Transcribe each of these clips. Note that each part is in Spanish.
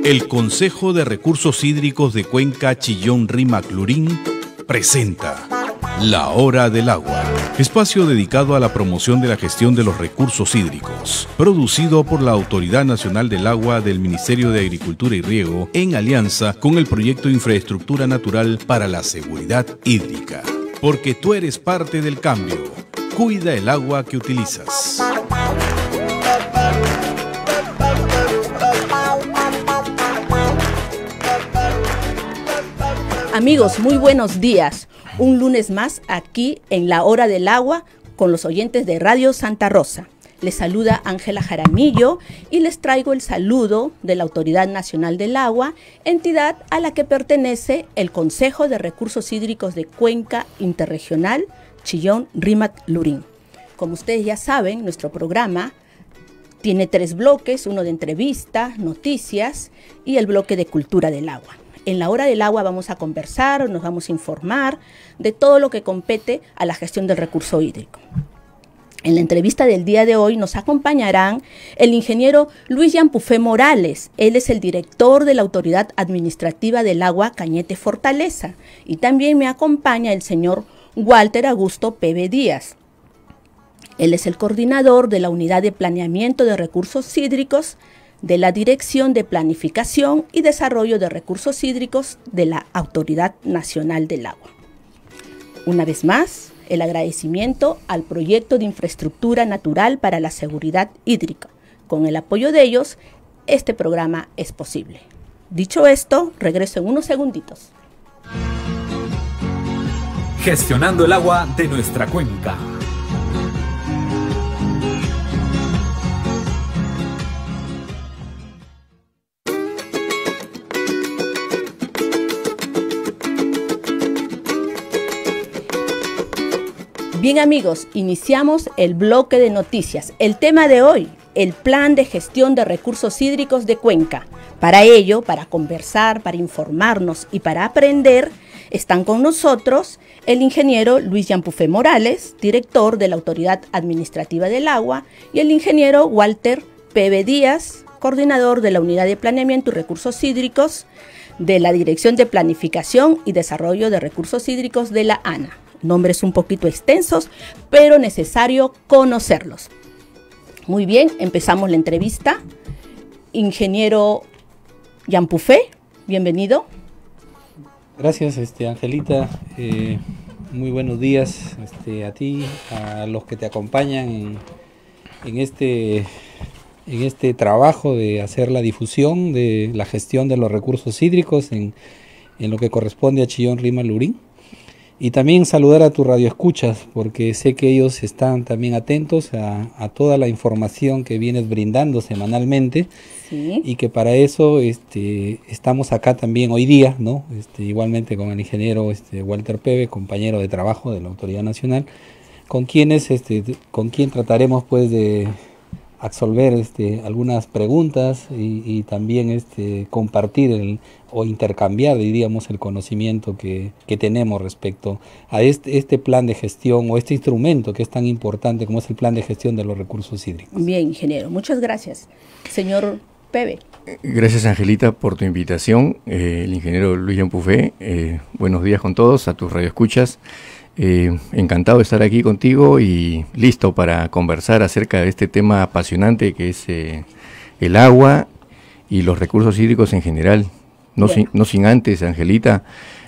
El Consejo de Recursos Hídricos de Cuenca Chillón Rímac Lurín presenta La Hora del Agua, espacio dedicado a la promoción de la gestión de los recursos hídricos, producido por la Autoridad Nacional del Agua del Ministerio de Agricultura y Riego en alianza con el proyecto Infraestructura Natural para la Seguridad Hídrica. Porque tú eres parte del cambio. Cuida el agua que utilizas. Amigos, muy buenos días. Un lunes más aquí en La Hora del Agua con los oyentes de Radio Santa Rosa. Les saluda Ángela Jaramillo y les traigo el saludo de la Autoridad Nacional del Agua, entidad a la que pertenece el Consejo de Recursos Hídricos de Cuenca Interregional Chillón Rímac Lurín. Como ustedes ya saben, nuestro programa tiene 3 bloques, uno de entrevista, noticias y el bloque de cultura del agua. En La Hora del Agua vamos a conversar, nos vamos a informar de todo lo que compete a la gestión del recurso hídrico. En la entrevista del día de hoy nos acompañarán el ingeniero Luis Yampufé Morales. Él es el director de la Autoridad Administrativa del Agua Cañete Fortaleza. Y también me acompaña el señor Walter Augusto Peve Díaz. Él es el coordinador de la Unidad de Planeamiento de Recursos Hídricos de la Dirección de Planificación y Desarrollo de Recursos Hídricos de la Autoridad Nacional del Agua. Una vez más, el agradecimiento al proyecto de infraestructura natural para la seguridad hídrica. Con el apoyo de ellos, este programa es posible. Dicho esto, regreso en unos segunditos. Gestionando el agua de nuestra cuenca. Bien amigos, iniciamos el bloque de noticias. El tema de hoy, el Plan de Gestión de Recursos Hídricos de Cuenca. Para ello, para conversar, para informarnos y para aprender, están con nosotros el ingeniero Luis Yampufé Morales, director de la Autoridad Administrativa del Agua, y el ingeniero Walter Peve Díaz, coordinador de la Unidad de Planeamiento y Recursos Hídricos de la Dirección de Planificación y Desarrollo de Recursos Hídricos de la ANA. Nombres un poquito extensos, pero necesario conocerlos. Muy bien, empezamos la entrevista. Ingeniero Yampufé, bienvenido. Gracias, Angelita. Muy buenos días a ti, a los que te acompañan en este trabajo de hacer la difusión de la gestión de los recursos hídricos en lo que corresponde a Chillón Rímac Lurín. Y también saludar a tus radioescuchas, porque sé que ellos están también atentos a toda la información que vienes brindando semanalmente. Sí. Y que para eso estamos acá también hoy día, ¿no? Igualmente con el ingeniero Walter Peve, compañero de trabajo de la Autoridad Nacional, con quien trataremos pues de absolver algunas preguntas y también compartir o intercambiar, diríamos, el conocimiento que tenemos respecto a este plan de gestión o este instrumento que es tan importante como es el plan de gestión de los recursos hídricos. Bien, ingeniero, muchas gracias. Señor Peve. Gracias, Angelita, por tu invitación. El ingeniero Luis Yampufé, buenos días con todos, a tus radioescuchas. Encantado de estar aquí contigo y listo para conversar acerca de este tema apasionante que es el agua y los recursos hídricos en general. No sin antes, Angelita,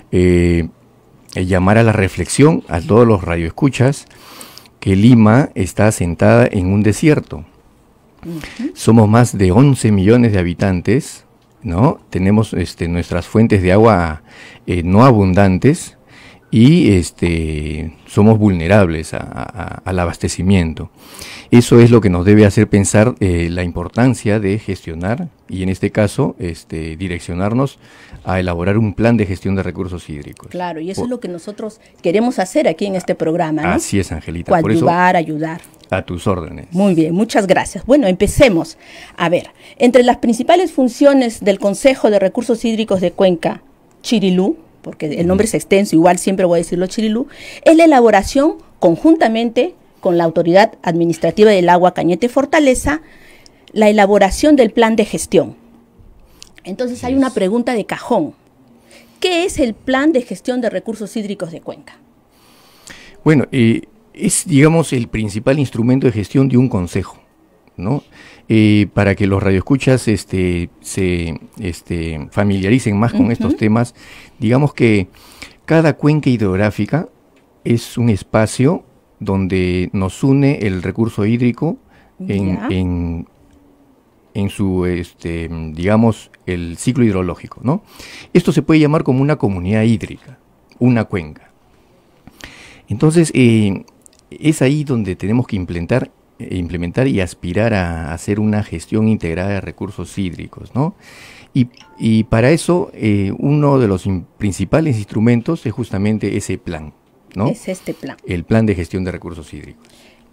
llamar a la reflexión a todos los radioescuchas que Lima está asentada en un desierto. Somos más de 11 millones de habitantes, ¿no? Tenemos nuestras fuentes de agua no abundantes, y somos vulnerables al abastecimiento. Eso es lo que nos debe hacer pensar la importancia de gestionar y en este caso direccionarnos a elaborar un plan de gestión de recursos hídricos. Claro, y eso es lo que nosotros queremos hacer aquí en este programa, ¿no? Así es, Angelita. Coadyuvar, ayudar. A tus órdenes. Muy bien, muchas gracias. Bueno, empecemos. A ver, entre las principales funciones del Consejo de Recursos Hídricos de Cuenca, Chirilú, porque el nombre es extenso, igual siempre voy a decirlo Chirilú, es la elaboración conjuntamente con la Autoridad Administrativa del Agua Cañete Fortaleza, la elaboración del plan de gestión. Entonces hay una pregunta de cajón. ¿Qué es el Plan de Gestión de Recursos Hídricos de Cuenca? Bueno, es, digamos, el principal instrumento de gestión de un consejo, ¿no? Para que los radioescuchas se familiaricen más con estos temas, digamos que cada cuenca hidrográfica es un espacio donde nos une el recurso hídrico en su, digamos, el ciclo hidrológico, ¿no? Esto se puede llamar como una comunidad hídrica, una cuenca. Entonces, es ahí donde tenemos que implementar y aspirar a hacer una gestión integrada de recursos hídricos, ¿no? Y para eso, uno de los principales instrumentos es justamente ese plan, ¿no? Es este plan. El Plan de Gestión de Recursos Hídricos.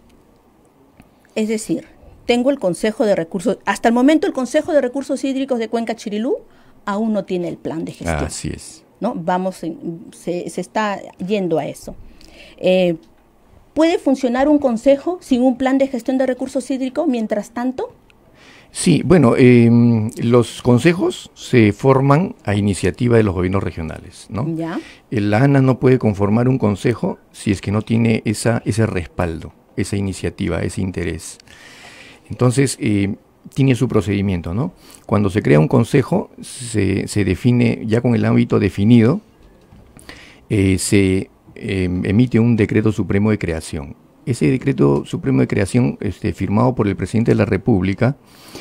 Es decir, tengo el Consejo de Recursos, hasta el momento el Consejo de Recursos Hídricos de Cuenca Chirilú aún no tiene el plan de gestión. Así es. ¿No? Se está yendo a eso. ¿Puede funcionar un consejo sin un plan de gestión de recursos hídricos mientras tanto? Sí, bueno, los consejos se forman a iniciativa de los gobiernos regionales, ¿no? Ya. La ANA no puede conformar un consejo si es que no tiene ese respaldo, esa iniciativa, ese interés. Entonces, tiene su procedimiento, ¿no? Cuando se crea un consejo, se define, ya con el ámbito definido, se emite un decreto supremo de creación. Ese decreto supremo de creación, firmado por el presidente de la República,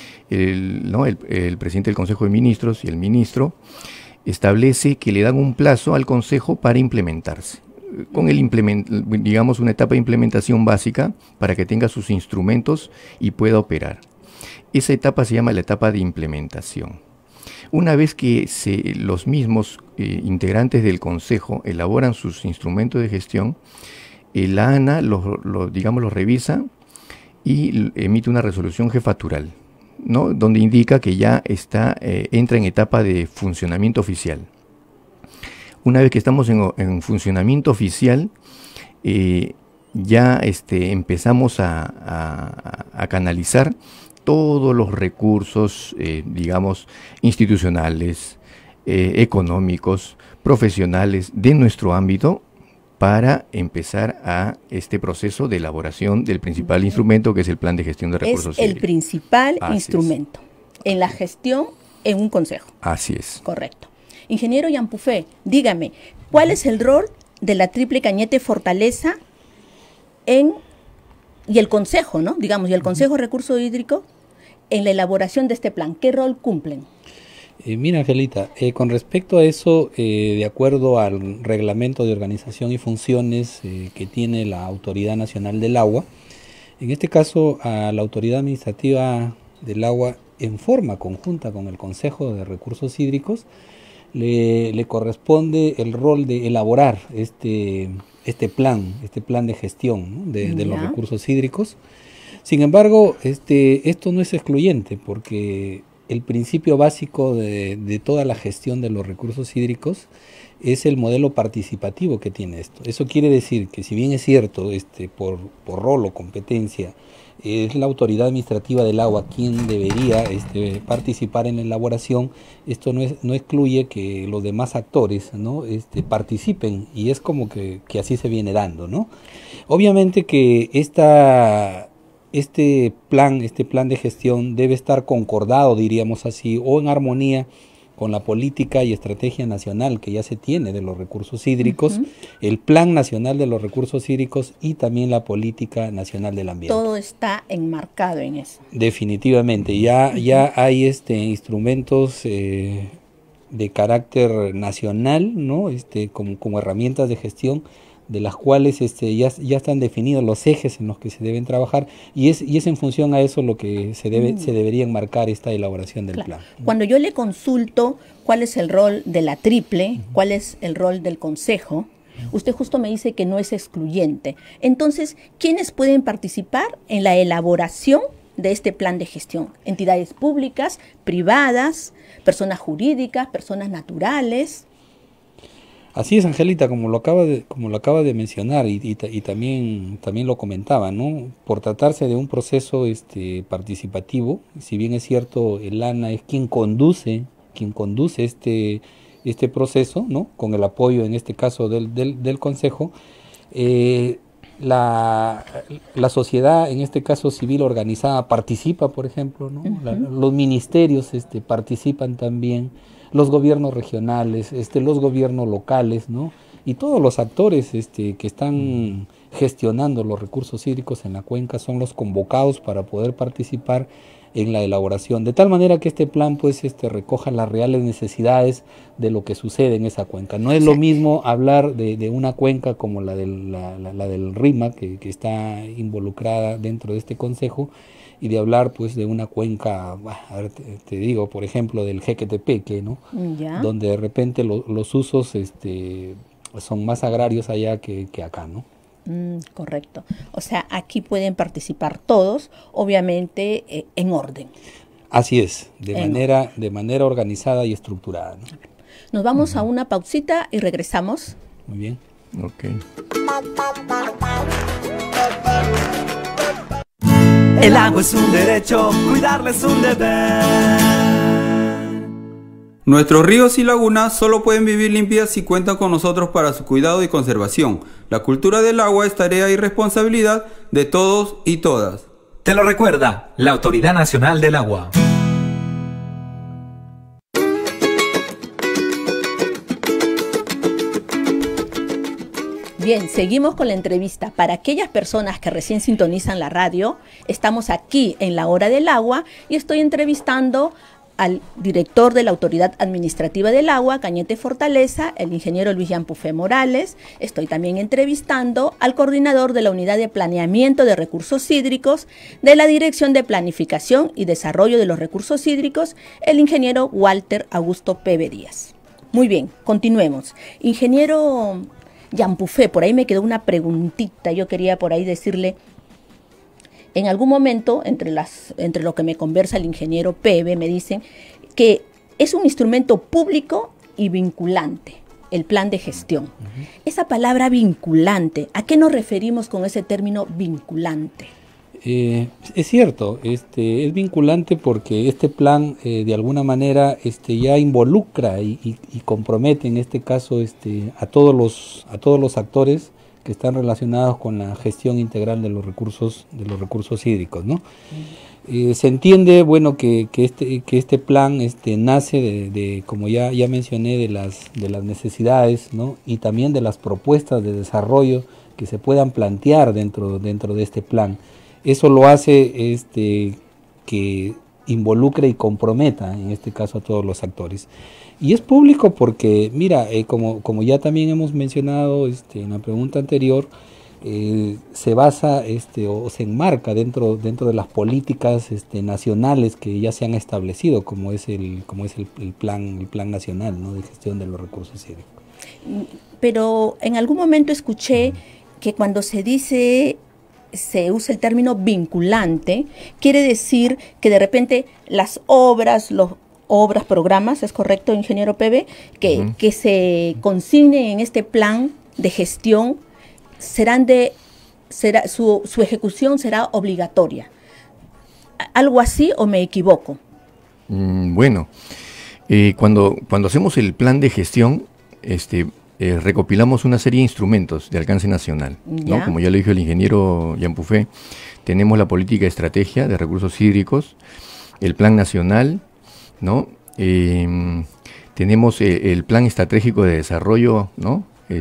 el presidente del Consejo de Ministros y el ministro, establece que le dan un plazo al Consejo para implementarse, con digamos una etapa de implementación básica para que tenga sus instrumentos y pueda operar. Esa etapa se llama la etapa de implementación. Una vez que los mismos integrantes del Consejo elaboran sus instrumentos de gestión, la ANA los revisa y emite una resolución jefatural, ¿no? Donde indica que ya entra en etapa de funcionamiento oficial. Una vez que estamos en funcionamiento oficial, ya empezamos a canalizar todos los recursos, digamos, institucionales, económicos, profesionales de nuestro ámbito para empezar a este proceso de elaboración del principal instrumento, que es el Plan de Gestión de Recursos Hídricos. Es el principal instrumento en la gestión en un consejo. Así es. Correcto. Ingeniero Yampufé, dígame, ¿cuál es el rol de la Triple Cañete Fortaleza y el Consejo, ¿no? Digamos, y el Consejo de Recursos Hídricos en la elaboración de este plan? ¿Qué rol cumplen? Mira, Angelita, con respecto a eso, de acuerdo al reglamento de organización y funciones que tiene la Autoridad Nacional del Agua, en este caso a la Autoridad Administrativa del Agua, en forma conjunta con el Consejo de Recursos Hídricos, le corresponde el rol de elaborar este plan de gestión, ¿no? de los recursos hídricos. Sin embargo, esto no es excluyente, porque el principio básico de toda la gestión de los recursos hídricos es el modelo participativo que tiene esto. Eso quiere decir que, si bien es cierto, por rol o competencia, es la Autoridad Administrativa del Agua quien debería participar en la elaboración, esto no excluye que los demás actores, ¿no? participen, y es como que así se viene dando, ¿no? Obviamente que este plan de gestión debe estar concordado, diríamos así, o en armonía con la política y estrategia nacional que ya se tiene de los recursos hídricos, el Plan Nacional de los Recursos Hídricos y también la Política Nacional del Ambiente. Todo está enmarcado en eso. Definitivamente, ya hay instrumentos de carácter nacional, ¿no? Como herramientas de gestión, de las cuales ya están definidos los ejes en los que se deben trabajar, y es en función a eso lo que se debería enmarcar esta elaboración del plan. Cuando yo le consulto cuál es el rol de la Triple, cuál es el rol del Consejo, usted justo me dice que no es excluyente. Entonces, ¿quiénes pueden participar en la elaboración de este plan de gestión? Entidades públicas, privadas, personas jurídicas, personas naturales. Así es, Angelita, como lo acaba de mencionar y también lo comentaba, ¿no? Por tratarse de un proceso participativo, si bien es cierto, el ANA es quien conduce quien conduce este proceso, ¿no? Con el apoyo en este caso del Consejo. La sociedad, en este caso civil organizada, participa, por ejemplo, ¿no? Los ministerios participan también, los gobiernos regionales, los gobiernos locales, ¿no? Y todos los actores que están gestionando los recursos hídricos en la cuenca son los convocados para poder participar en la elaboración, de tal manera que este plan pues recoja las reales necesidades de lo que sucede en esa cuenca. No es lo mismo hablar de una cuenca como la del RIMAC, que está involucrada dentro de este consejo, y de hablar pues de una cuenca, a ver, te digo, por ejemplo, del Jequetepeque, ¿no? Ya. Donde de repente los usos son más agrarios allá que acá, ¿no? Correcto. O sea, aquí pueden participar todos, obviamente en orden. Así es, de manera organizada y estructurada, ¿no? Nos vamos a una pausita y regresamos. Muy bien. Ok. El agua es un derecho, cuidarla es un deber. Nuestros ríos y lagunas solo pueden vivir limpias si cuentan con nosotros para su cuidado y conservación. La cultura del agua es tarea y responsabilidad de todos y todas. Te lo recuerda la Autoridad Nacional del Agua. Bien, seguimos con la entrevista. Para aquellas personas que recién sintonizan la radio, estamos aquí en la Hora del Agua y estoy entrevistando al director de la Autoridad Administrativa del Agua, Cañete Fortaleza, el ingeniero Luis Yampufé Morales. Estoy también entrevistando al coordinador de la Unidad de Planeamiento de Recursos Hídricos de la Dirección de Planificación y Desarrollo de los Recursos Hídricos, el ingeniero Walter Augusto Peve Díaz. Muy bien, continuemos. Ingeniero Yampufé, por ahí me quedó una preguntita, yo quería por ahí decirle. En algún momento, entre lo que me conversa el ingeniero Peve, me dicen que es un instrumento público y vinculante, el plan de gestión. Esa palabra vinculante, ¿a qué nos referimos con ese término vinculante? Es cierto, es vinculante porque este plan de alguna manera ya involucra y compromete en este caso a todos los actores que están relacionados con la gestión integral de los recursos hídricos, ¿no? Se entiende, bueno, que este plan nace de como ya mencioné, de las necesidades, ¿no? Y también de las propuestas de desarrollo que se puedan plantear dentro de este plan. Eso lo hace que involucre y comprometa, en este caso, a todos los actores. Y es público porque, mira, como ya también hemos mencionado en la pregunta anterior, se basa o se enmarca dentro de las políticas nacionales que ya se han establecido, como es el plan nacional, ¿no?, de gestión de los recursos hídricos. Pero en algún momento escuché que cuando se usa el término vinculante, quiere decir que de repente las obras, programas, ¿es correcto, ingeniero Peve? Que se consignen en este plan de gestión, su ejecución será obligatoria. ¿Algo así o me equivoco? Bueno, cuando hacemos el plan de gestión, recopilamos una serie de instrumentos de alcance nacional, ¿no? Como ya lo dijo el ingeniero Yampufé, tenemos la política de estrategia de recursos hídricos, el plan nacional, ¿no? Tenemos el plan estratégico de desarrollo, ¿no?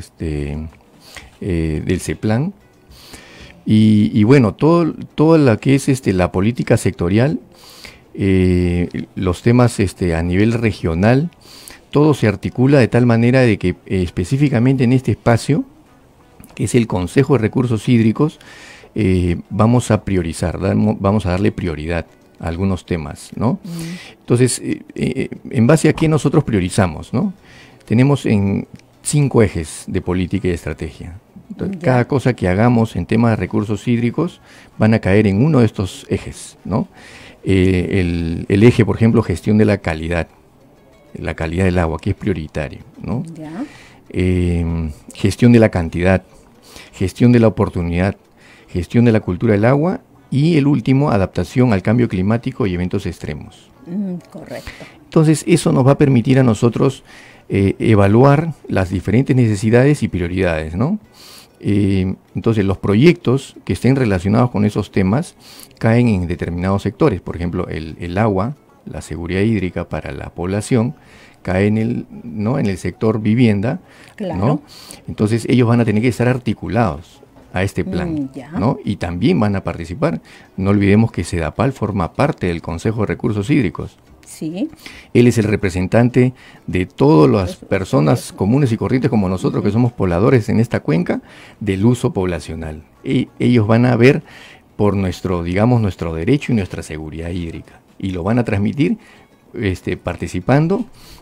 Del CEPLAN, y bueno, todo lo que es la política sectorial, los temas a nivel regional, todo se articula de tal manera de que específicamente en este espacio, que es el Consejo de Recursos Hídricos, vamos a priorizar, vamos a darle prioridad a algunos temas, ¿no? Entonces, ¿en base a qué nosotros priorizamos, no? Tenemos en 5 ejes de política y de estrategia. Entonces, cada cosa que hagamos en temas de recursos hídricos van a caer en uno de estos ejes, ¿no? El eje, por ejemplo, gestión de la calidad del agua, que es prioritario, ¿no? Gestión de la cantidad, gestión de la oportunidad, gestión de la cultura del agua, y el último, adaptación al cambio climático y eventos extremos. Correcto. Entonces eso nos va a permitir a nosotros evaluar las diferentes necesidades y prioridades, ¿no? Entonces los proyectos que estén relacionados con esos temas caen en determinados sectores. Por ejemplo, el agua, la seguridad hídrica para la población, cae en el sector vivienda, Claro. ¿no? Entonces ellos van a tener que estar articulados a este plan, Ya. ¿no? Y también van a participar. No olvidemos que SEDAPAL forma parte del Consejo de Recursos Hídricos. Sí. Él es el representante de todas las personas comunes y corrientes como nosotros, que somos pobladores en esta cuenca, del uso poblacional. Y ellos van a ver por nuestro derecho y nuestra seguridad hídrica. Y lo van a transmitir participando,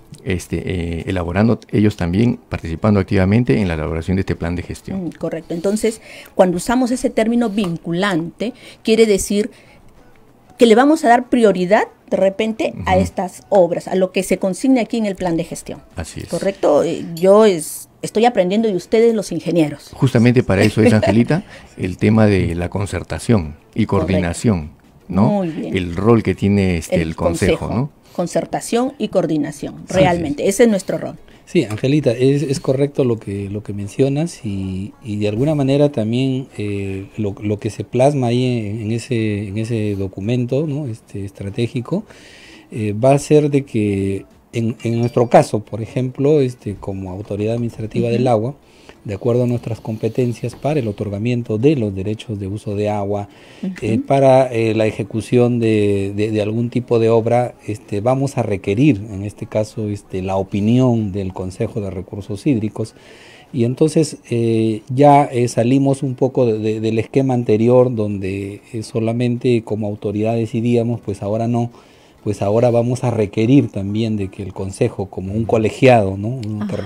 elaborando, ellos también participando activamente en la elaboración de este plan de gestión. Correcto. Entonces, cuando usamos ese término vinculante, quiere decir que le vamos a dar prioridad de repente a estas obras, a lo que se consigne aquí en el plan de gestión. Así es. ¿Correcto? Yo estoy aprendiendo de ustedes, los ingenieros. Justamente para eso es, Angelita, el tema de la concertación y coordinación, ¿no? Muy bien. El rol que tiene el consejo, ¿no? Concertación y coordinación, realmente, ese es nuestro rol. Sí, Angelita, es correcto lo que mencionas y de alguna manera también lo que se plasma ahí en ese documento, ¿no? Estratégico va a ser de que en nuestro caso, por ejemplo, como autoridad administrativa del agua, de acuerdo a nuestras competencias para el otorgamiento de los derechos de uso de agua, para la ejecución de algún tipo de obra, vamos a requerir, en este caso, la opinión del Consejo de Recursos Hídricos. Y entonces ya salimos un poco del esquema anterior, donde solamente como autoridad decidíamos, pues ahora no. Pues ahora vamos a requerir también de que el Consejo, como un colegiado, ¿no?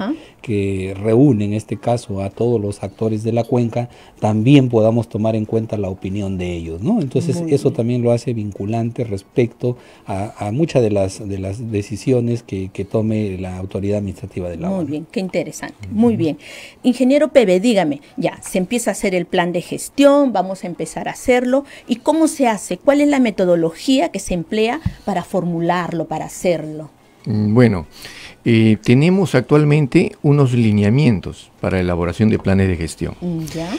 Que reúne en este caso a todos los actores de la cuenca, también podamos tomar en cuenta la opinión de ellos, ¿no? Entonces eso también lo hace vinculante respecto a muchas de las decisiones que tome la autoridad administrativa del agua. Muy bien, qué interesante, muy bien. Ingeniero Pebe, dígame, ya, se empieza a hacer el plan de gestión, vamos a empezar a hacerlo, ¿y cómo se hace? ¿Cuál es la metodología que se emplea para formularlo, para hacerlo? Bueno, tenemos actualmente unos lineamientos para la elaboración de planes de gestión. ¿Ya?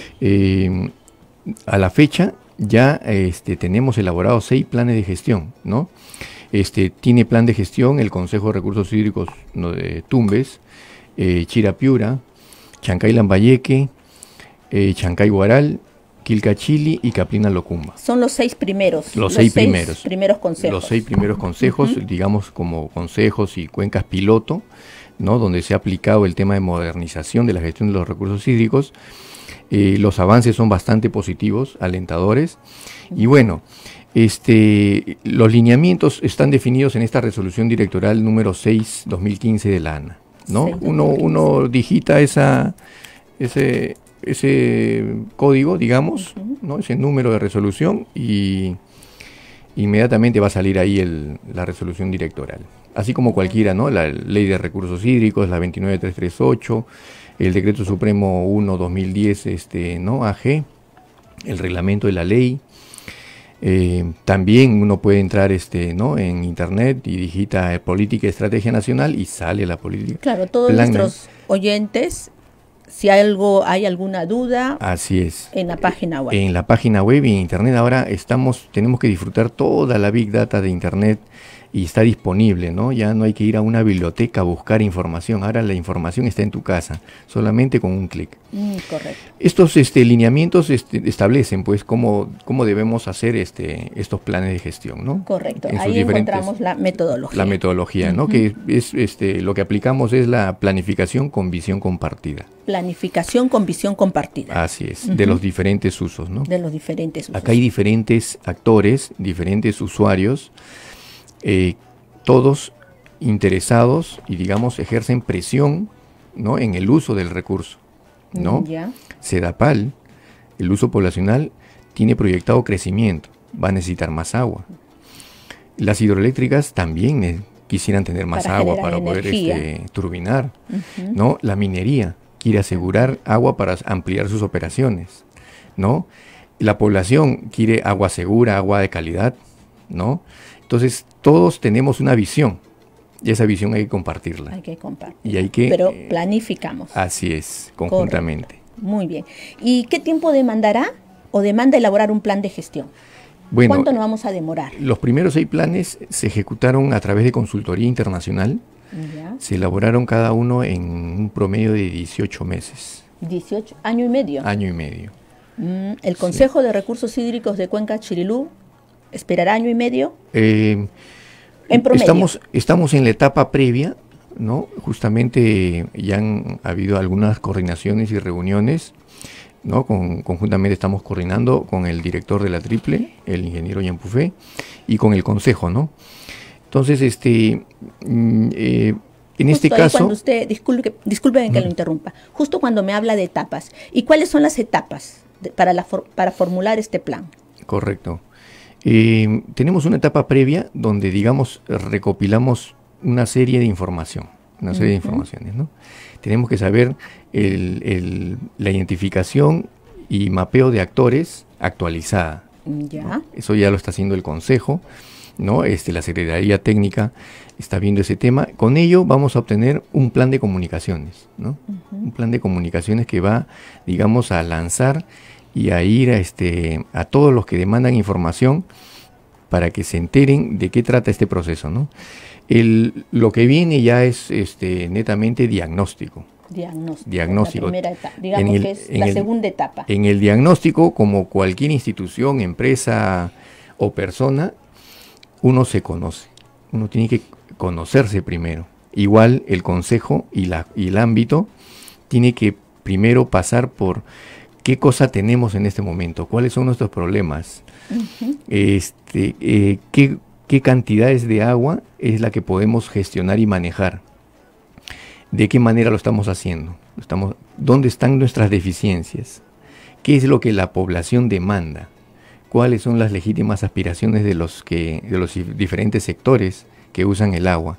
A la fecha ya tenemos elaborados 6 planes de gestión, ¿no? Tiene plan de gestión el Consejo de Recursos Hídricos de Tumbes, Chirapiura, Chancay Lambayeque, Chancay Guaral, Quilcachili y Caplina Locumba. Son los 6 primeros. Los 6 primeros consejos. Los 6 primeros consejos, digamos como consejos y cuencas piloto, ¿no? Donde se ha aplicado el tema de modernización de la gestión de los recursos hídricos. Los avances son bastante positivos, alentadores. Y bueno, los lineamientos están definidos en esta resolución directoral número 6/2015 de la ANA, ¿no? Uno digita ese código, digamos, ¿no? Ese número de resolución, y inmediatamente va a salir ahí la resolución directoral. Así como cualquiera, ¿no? La Ley de Recursos Hídricos, la 29338, el Decreto Supremo 1/2010, ¿no? AG, el reglamento de la ley. También uno puede entrar ¿no? en internet y digita Política y Estrategia Nacional y sale la política. Claro, todos nuestros oyentes, si hay alguna duda, así es, en la página web. En la página web y en internet ahora tenemos que disfrutar toda la Big Data de internet y está disponible, ¿no? Ya no hay que ir a una biblioteca a buscar información, ahora la información está en tu casa, solamente con un clic. Correcto. Estos establecen pues cómo debemos hacer estos planes de gestión, ¿no? Correcto, ahí encontramos la metodología. La metodología, ¿no? Que es lo que aplicamos es la planificación con visión compartida. Planificación con visión compartida. Así es, de los diferentes usos, ¿no? De los diferentes usos. Acá hay diferentes actores, diferentes usuarios, todos interesados y, digamos, ejercen presión, ¿no? En el uso del recurso, ¿no? SEDAPAL, el uso poblacional, tiene proyectado crecimiento, va a necesitar más agua. Las hidroeléctricas también quisieran tener más agua para poder turbinar, ¿no? La minería quiere asegurar agua para ampliar sus operaciones, ¿no? La población quiere agua segura, agua de calidad, ¿no? Entonces, todos tenemos una visión, Y esa visión hay que compartirla. Hay que compartir. Y hay que, pero planificamos. Así es, conjuntamente. Correcto. Muy bien. ¿Y qué tiempo demandará o demanda elaborar un plan de gestión? Bueno, ¿cuánto nos vamos a demorar? Los primeros 6 planes se ejecutaron a través de consultoría internacional. Ya. Se elaboraron cada uno en un promedio de 18 meses. 18, año y medio. Año y medio. ¿El Consejo de Recursos Hídricos de Cuenca Chirilú esperará año y medio? En promedio. Estamos en la etapa previa, ¿no? Justamente ya han habido algunas coordinaciones y reuniones, ¿no? Conjuntamente estamos coordinando con el director de la Triple, el ingeniero Yampufé, y con el Consejo, ¿no? Entonces, en este caso... Cuando usted, disculpen que lo interrumpa, justo cuando me habla de etapas, ¿y cuáles son las etapas para formular este plan? Correcto. Tenemos una etapa previa donde, digamos, recopilamos una serie de información, una serie de informaciones, ¿no? Tenemos que saber la identificación y mapeo de actores actualizada. Ya. ¿No? Eso ya lo está haciendo el Consejo, ¿no? La Secretaría Técnica está viendo ese tema. Con ello vamos a obtener un plan de comunicaciones, ¿no? Un plan de comunicaciones que va, digamos, a lanzar y a ir a todos los que demandan información para que se enteren de qué trata este proceso, ¿no? Lo que viene ya es netamente diagnóstico. Diagnóstico. La primera etapa, digamos que es la segunda etapa. En el diagnóstico, como cualquier institución, empresa o persona, uno se conoce. Uno tiene que conocerse primero. Igual el consejo y el ámbito tiene que primero pasar por qué cosa tenemos en este momento, cuáles son nuestros problemas, qué cantidades de agua es la que podemos gestionar y manejar, de qué manera lo estamos haciendo, dónde están nuestras deficiencias, qué es lo que la población demanda, cuáles son las legítimas aspiraciones de los diferentes sectores que usan el agua.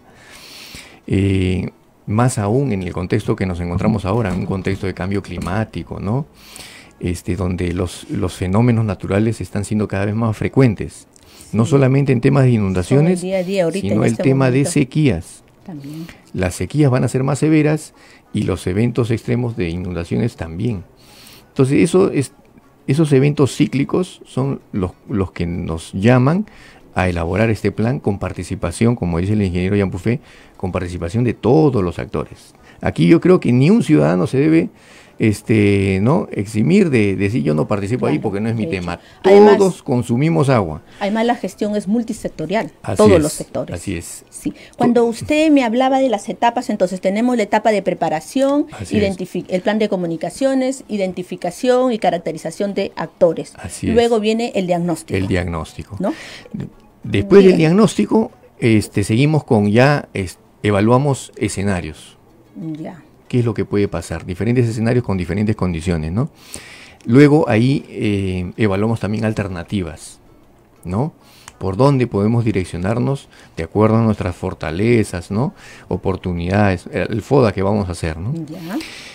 Más aún en el contexto que nos encontramos ahora, en un contexto de cambio climático, ¿no? Donde los fenómenos naturales están siendo cada vez más frecuentes, sí. No solamente en temas de inundaciones, día a día, ahorita, sino el tema momento. de sequías. También. Las sequías van a ser más severas y los eventos extremos de inundaciones también. Entonces esos eventos cíclicos son los que nos llaman a elaborar este plan con participación, como dice el ingeniero Yampufé, con participación de todos los actores. Aquí yo creo que ni un ciudadano se debe ¿no? eximir de decir yo no participo ahí porque no es mi tema. Además, todos consumimos agua. Además la gestión es multisectorial, Así todos es, los sectores. Así es. Sí. Cuando usted me hablaba de las etapas, entonces tenemos la etapa de preparación, el plan de comunicaciones, identificación y caracterización de actores. Luego viene el diagnóstico. El diagnóstico. ¿No? Después del diagnóstico, seguimos con evaluamos escenarios. Ya. ¿Qué es lo que puede pasar? Diferentes escenarios con diferentes condiciones, ¿no? Luego ahí evaluamos también alternativas, ¿no? Por dónde podemos direccionarnos de acuerdo a nuestras fortalezas, ¿no? Oportunidades, el FODA que vamos a hacer, ¿no? Ya.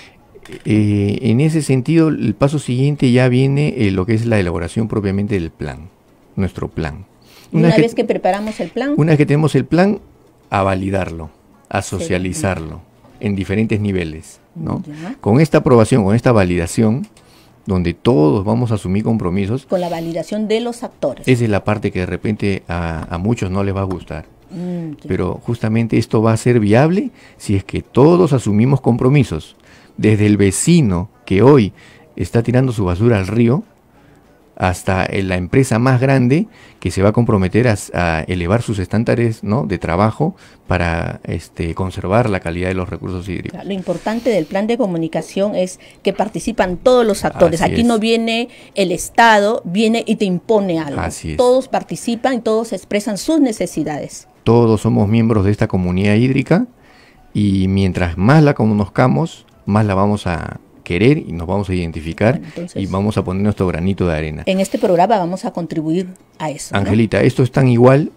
En ese sentido, el paso siguiente ya viene lo que es la elaboración propiamente del plan, nuestro plan. Una vez que preparamos el plan. Una vez que tenemos el plan, a validarlo, a socializarlo. Sí. En diferentes niveles, ¿no? Con esta aprobación, con esta validación, donde todos vamos a asumir compromisos. Con la validación de los actores. Esa es la parte que de repente a muchos no les va a gustar. Pero justamente esto va a ser viable si es que todos asumimos compromisos. Desde el vecino que hoy está tirando su basura al río, hasta la empresa más grande que se va a comprometer a elevar sus estándares, ¿no? de trabajo para conservar la calidad de los recursos hídricos. Lo importante del plan de comunicación es que participan todos los actores. Aquí no viene el Estado, viene y te impone algo. Todos participan y todos expresan sus necesidades. Todos somos miembros de esta comunidad hídrica y mientras más la conozcamos, más la vamos a querer y nos vamos a identificar, y vamos a poner nuestro granito de arena. En este programa vamos a contribuir a eso. Angelita, ¿no? Esto es tan igual,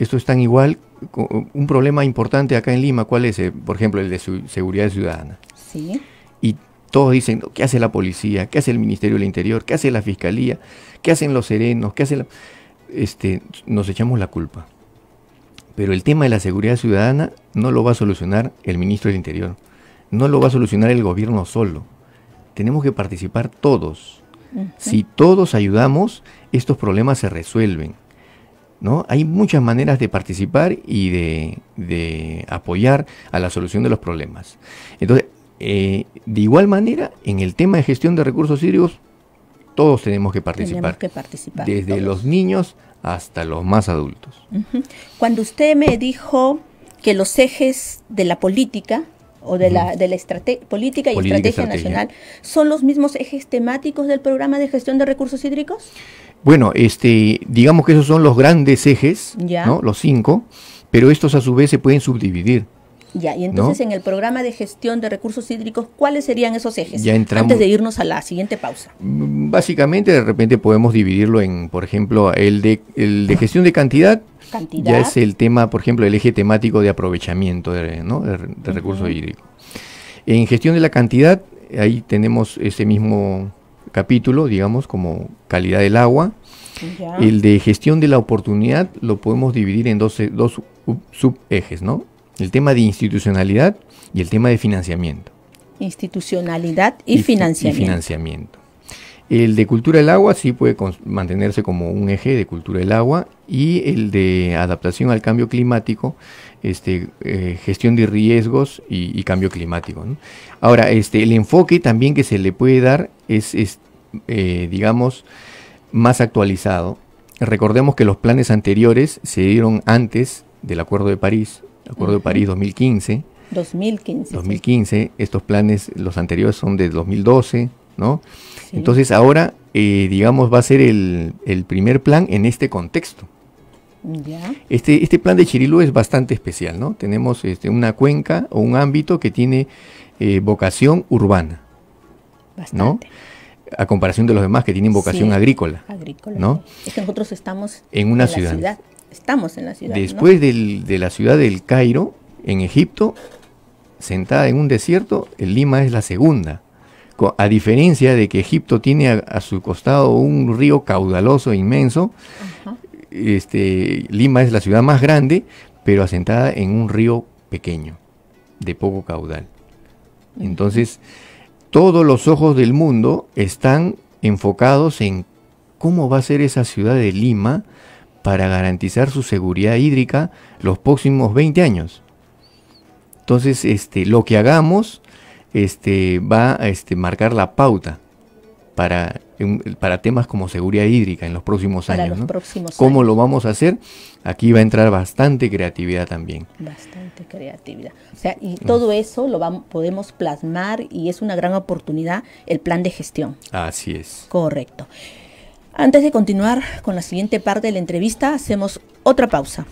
un problema importante acá en Lima, ¿cuál es? Por ejemplo, el de seguridad ciudadana. Sí. Y todos dicen, ¿qué hace la policía? ¿Qué hace el Ministerio del Interior? ¿Qué hace la Fiscalía? ¿Qué hacen los serenos? ¿Qué hace nos echamos la culpa. Pero el tema de la seguridad ciudadana no lo va a solucionar el ministro del Interior, no lo va a solucionar el gobierno solo. Tenemos que participar todos. Si todos ayudamos, estos problemas se resuelven, ¿no? Hay muchas maneras de participar y de apoyar a la solución de los problemas. Entonces, de igual manera, en el tema de gestión de recursos hídricos, todos tenemos que participar. Desde todos, los niños hasta los más adultos. Cuando usted me dijo que los ejes de la política o de la política y estrategia nacional son los mismos ejes temáticos del programa de gestión de recursos hídricos. Bueno, digamos que esos son los grandes ejes, ¿no? Los 5, pero estos a su vez se pueden subdividir. Ya, y entonces, ¿no?, en el programa de gestión de recursos hídricos, ¿cuáles serían esos ejes? Ya entramos, antes de irnos a la siguiente pausa. Básicamente, de repente podemos dividirlo en, por ejemplo, el de gestión de cantidad. Ya es el tema, por ejemplo, el eje temático de aprovechamiento de recursos hídricos. En gestión de la cantidad, ahí tenemos ese mismo capítulo, digamos, como calidad del agua. Ya. El de gestión de la oportunidad lo podemos dividir en dos subejes, ¿no? El tema de institucionalidad y el tema de financiamiento. Institucionalidad y financiamiento. El de cultura del agua sí puede mantenerse como un eje de cultura del agua, y el de adaptación al cambio climático, gestión de riesgos y cambio climático, ¿no? Ahora, el enfoque también que se le puede dar es digamos, más actualizado. Recordemos que los planes anteriores se dieron antes del Acuerdo de París, Acuerdo de París 2015. 2015, sí. Estos planes, los anteriores son de 2012, ¿no? Sí. Entonces ahora, digamos, va a ser el primer plan en este contexto. Ya. Este plan de Chirilú es bastante especial, ¿no? Tenemos una cuenca o un ámbito que tiene vocación urbana, bastante, ¿no? A comparación de los demás que tienen vocación agrícola, ¿no? Es que nosotros estamos en una ciudad. Estamos en la ciudad. Después, ¿no?, de la ciudad del Cairo, en Egipto, sentada en un desierto, Lima es la segunda. A diferencia de que Egipto tiene a su costado un río caudaloso inmenso, Lima es la ciudad más grande, pero asentada en un río pequeño, de poco caudal. Entonces, todos los ojos del mundo están enfocados en cómo va a ser esa ciudad de Lima para garantizar su seguridad hídrica los próximos 20 años. Entonces, lo que hagamos va a marcar la pauta para temas como seguridad hídrica en los próximos años, ¿no? ¿Cómo lo vamos a hacer? Aquí va a entrar bastante creatividad también. Bastante creatividad. O sea, y todo eso podemos plasmar, y es una gran oportunidad el plan de gestión. Así es. Correcto. Antes de continuar con la siguiente parte de la entrevista, hacemos otra pausa.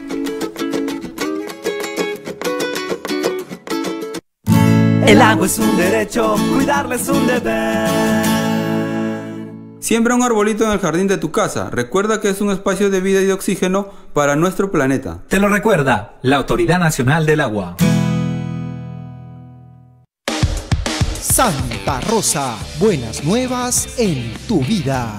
El agua es un derecho, cuidarla es un deber. Siembra un arbolito en el jardín de tu casa. Recuerda que es un espacio de vida y de oxígeno para nuestro planeta. Te lo recuerda la Autoridad Nacional del Agua. Santa Rosa, buenas nuevas en tu vida.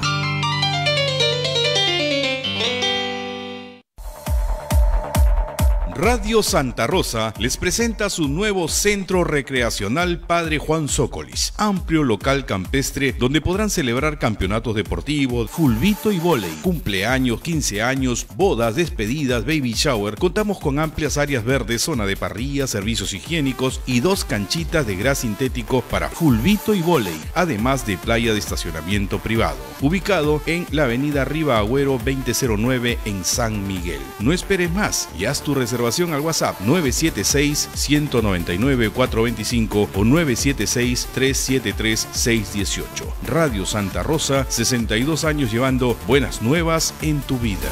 Radio Santa Rosa les presenta su nuevo centro recreacional Padre Juan Zócolis, amplio local campestre donde podrán celebrar campeonatos deportivos, fulbito y vóley, cumpleaños, 15 años, bodas, despedidas, baby shower. Contamos con amplias áreas verdes, zona de parrilla, servicios higiénicos y 2 canchitas de gras sintético para fulbito y vóley, además de playa de estacionamiento privado, ubicado en la avenida Riva Agüero 2009 en San Miguel. No esperes más y haz tu reservación al WhatsApp 976-199-425 o 976-373-618. Radio Santa Rosa, 62 años llevando buenas nuevas en tu vida.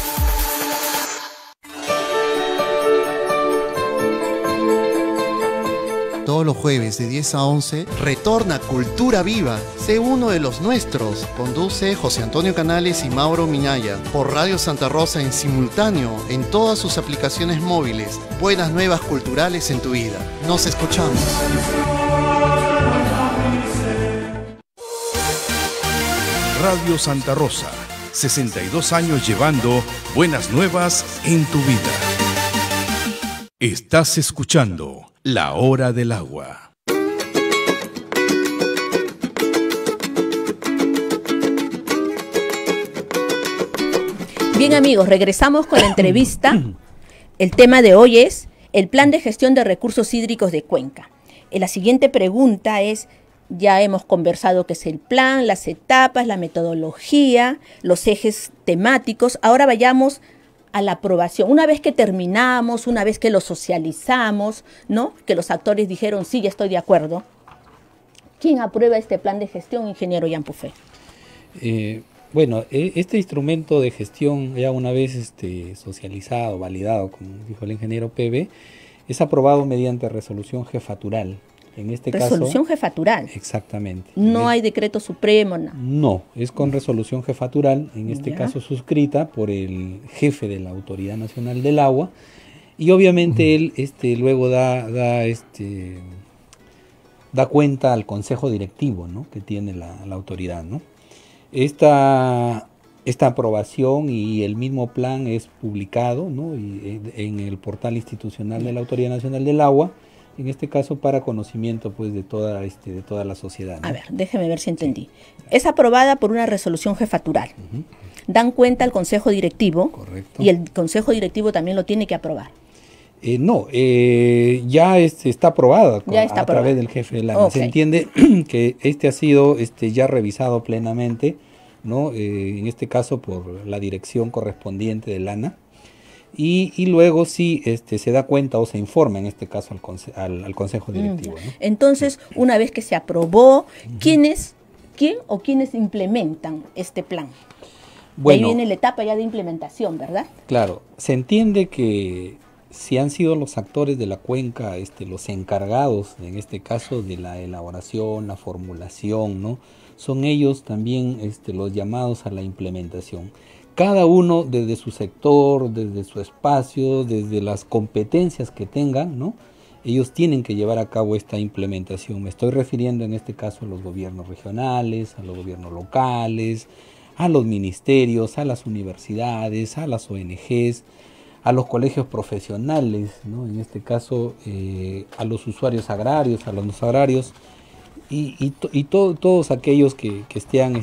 Todos los jueves de 10 a 11 retorna Cultura Viva. Sé uno de los nuestros. Conduce José Antonio Canales y Mauro Minaya por Radio Santa Rosa en simultáneo en todas sus aplicaciones móviles. Buenas nuevas culturales en tu vida. Nos escuchamos. Radio Santa Rosa, 62 años llevando buenas nuevas en tu vida. Estás escuchando La Hora del Agua. Bien amigos, regresamos con la entrevista. El tema de hoy es el Plan de Gestión de Recursos Hídricos de Cuenca. La siguiente pregunta es, ya hemos conversado qué es el plan, las etapas, la metodología, los ejes temáticos. Ahora vayamos a la aprobación. Una vez que terminamos, una vez que lo socializamos, ¿no? Que los actores dijeron, sí, ya estoy de acuerdo. ¿Quién aprueba este plan de gestión, ingeniero Jan Puffé? Bueno, este instrumento de gestión, ya una vez socializado, validado, como dijo el ingeniero PB, es aprobado mediante resolución jefatural. En este resolución jefatural. Exactamente. No hay decreto supremo, no. No, es con resolución jefatural, en este caso suscrita por el jefe de la Autoridad Nacional del Agua, y obviamente él luego da cuenta al consejo directivo, ¿no?, que tiene la autoridad, ¿no? Esta aprobación y el mismo plan es publicado, ¿no?, en el portal institucional de la Autoridad Nacional del Agua, en este caso para conocimiento pues de toda la sociedad, ¿no? A ver, déjeme ver si entendí. Es aprobada por una resolución jefatural. Dan cuenta al consejo directivo. Correcto. Y el consejo directivo también lo tiene que aprobar. Ya está aprobada a través del jefe del ANA. Okay. Se entiende que ha sido ya revisado plenamente, ¿no? En este caso por la dirección correspondiente del ANA. Y luego sí se da cuenta o se informa en este caso al consejo directivo, ¿no? Entonces, una vez que se aprobó, ¿quién o quiénes implementan este plan? Bueno, ahí viene la etapa ya de implementación, ¿verdad? Claro, se entiende que si han sido los actores de la cuenca los encargados, en este caso, de la elaboración, la formulación, ¿no? Son ellos también los llamados a la implementación. Cada uno desde su sector, desde su espacio, desde las competencias que tengan, ¿no? Ellos tienen que llevar a cabo esta implementación. Me estoy refiriendo en este caso a los gobiernos regionales, a los gobiernos locales, a los ministerios, a las universidades, a las ONGs, a los colegios profesionales, ¿no? En este caso a los usuarios agrarios, a los no agrarios y todos aquellos que estén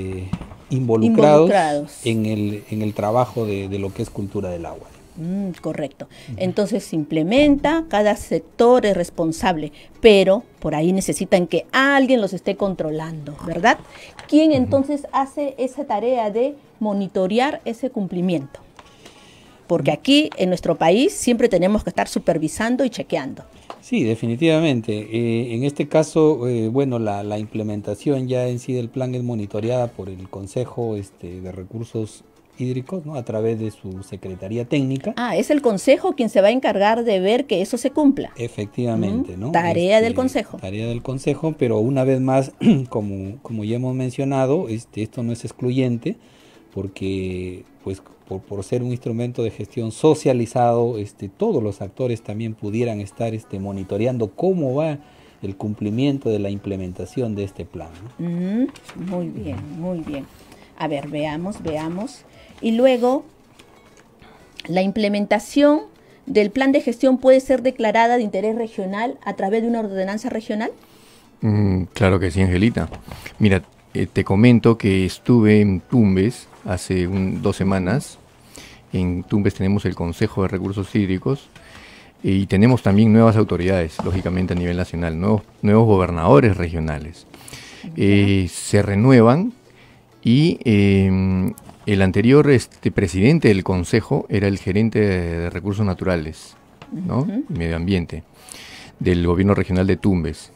involucrados en el trabajo de lo que es cultura del agua. Correcto. Entonces se implementa, cada sector es responsable, pero por ahí necesitan que alguien los esté controlando, ¿verdad? ¿Quién entonces hace esa tarea de monitorear ese cumplimiento? Porque aquí en nuestro país siempre tenemos que estar supervisando y chequeando. Sí, definitivamente. En este caso, bueno, la implementación ya en sí del plan es monitoreada por el Consejo de Recursos Hídricos, ¿no?, a través de su Secretaría Técnica. Es el Consejo quien se va a encargar de ver que eso se cumpla. Efectivamente, ¿no? Tarea del Consejo. Tarea del Consejo, pero una vez más, como ya hemos mencionado, esto no es excluyente, porque pues por ser un instrumento de gestión socializado, todos los actores también pudieran estar monitoreando cómo va el cumplimiento de la implementación de este plan, ¿no? Muy bien, muy bien. A ver, veamos. Y luego, la implementación del plan de gestión puede ser declarada de interés regional a través de una ordenanza regional. Claro que sí, Angelita. Mira, te comento que estuve en Tumbes hace 2 semanas. En Tumbes tenemos el Consejo de Recursos Hídricos y tenemos también nuevas autoridades, lógicamente a nivel nacional, nuevos gobernadores regionales. Se renuevan y el anterior presidente del Consejo era el gerente de Recursos Naturales, ¿no?, y Medio Ambiente del gobierno regional de Tumbes.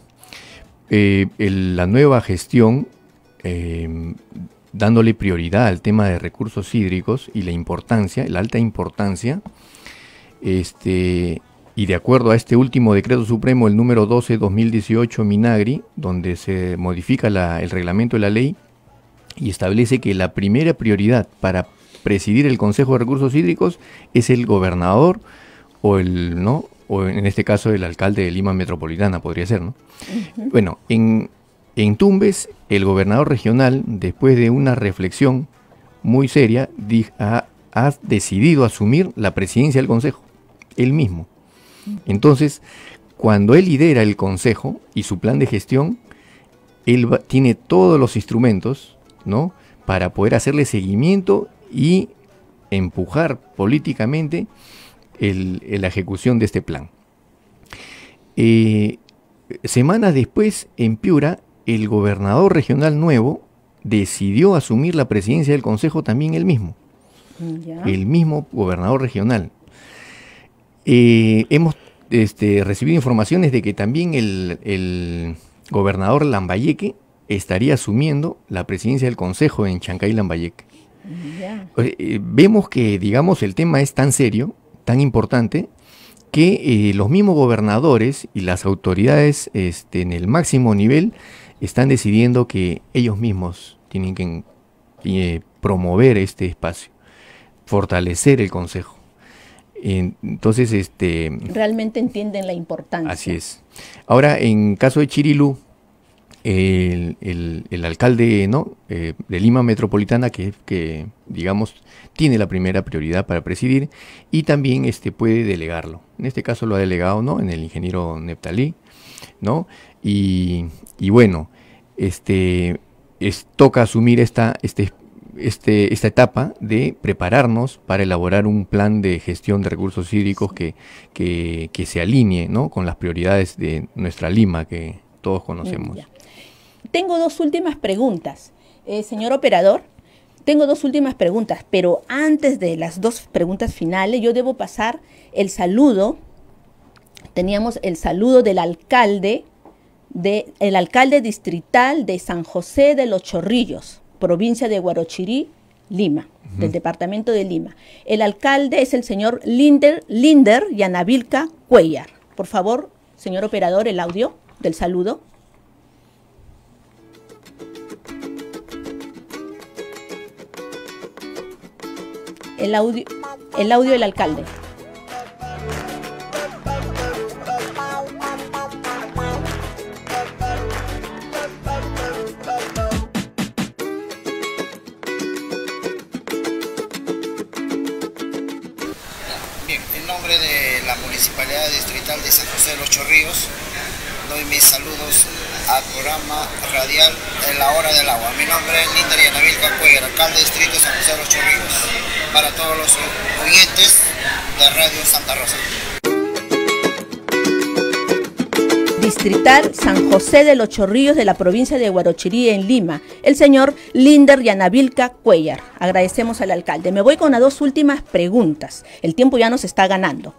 La nueva gestión, dándole prioridad al tema de recursos hídricos y la alta importancia, y de acuerdo a este último decreto supremo, el número 12/2018 Minagri, donde se modifica el reglamento de la ley y establece que la primera prioridad para presidir el Consejo de Recursos Hídricos es el gobernador o en este caso el alcalde de Lima Metropolitana, podría ser, ¿no? Bueno, en Tumbes, el gobernador regional, después de una reflexión muy seria, ha decidido asumir la presidencia del Consejo, él mismo. Entonces, cuando él lidera el consejo y su plan de gestión, tiene todos los instrumentos, ¿no?, para poder hacerle seguimiento y empujar políticamente la ejecución de este plan. Semanas después, en Piura, el gobernador regional nuevo decidió asumir la presidencia del consejo también él mismo. ¿Ya? El mismo gobernador regional. Hemos recibido informaciones de que también el gobernador Lambayeque estaría asumiendo la presidencia del consejo en Chancay Lambayeque. Yeah. Vemos que, digamos, el tema es tan serio, tan importante, que los mismos gobernadores y las autoridades en el máximo nivel están decidiendo que ellos mismos tienen que promover este espacio, fortalecer el consejo. Entonces, realmente entienden la importancia. Así es. Ahora, en caso de Chirilú, el alcalde, ¿no?, de Lima Metropolitana, que digamos tiene la primera prioridad para presidir, y también puede delegarlo. En este caso lo ha delegado, ¿no?, en el ingeniero Neptalí, ¿no? Y bueno, toca asumir esta etapa de prepararnos para elaborar un plan de gestión de recursos hídricos que se alinee, ¿no?, con las prioridades de nuestra Lima que todos conocemos. Ya. Tengo dos últimas preguntas, señor operador. Tengo dos últimas preguntas, pero antes de las dos preguntas finales, yo debo pasar el saludo. Teníamos el saludo del alcalde distrital de San José de los Chorrillos, provincia de Huarochirí, Lima, del departamento de Lima. El alcalde es el señor Linder Yanavilca Cuellar. Por favor, señor operador, el audio del saludo. El audio del alcalde. Bien, en nombre de la Municipalidad Distrital de San José de los Chorrillos, doy mis saludos al programa radial en la hora del agua. Mi nombre es Linder Yanavilca Cuellar, alcalde distrito de San José de los Chorrillos, para todos los oyentes de Radio Santa Rosa. Distrital San José de los Chorrillos de la provincia de Huarochirí en Lima, el señor Linder Yanavilca Cuellar. Agradecemos al alcalde. Me voy con las dos últimas preguntas. El tiempo ya nos está ganando.